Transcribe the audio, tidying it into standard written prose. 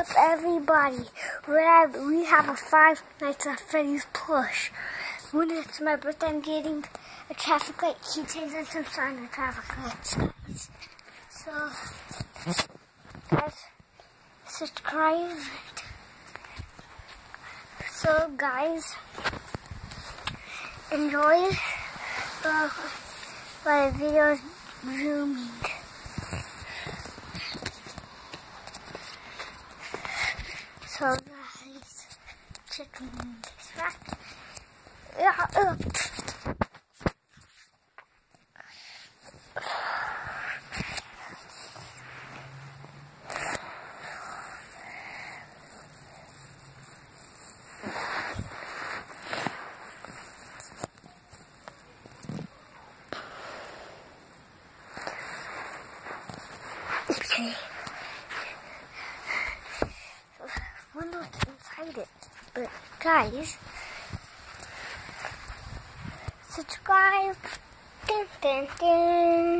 up, everybody? We have a Five Nights at Freddy's plush. When it's my birthday, I'm getting a traffic light keychains and some sign of traffic lights, guys. So, guys, subscribe. So, guys, enjoy my videos zooming. So guys, check this out. Okay. One note's inside it, but guys, subscribe. Dun, dun, dun.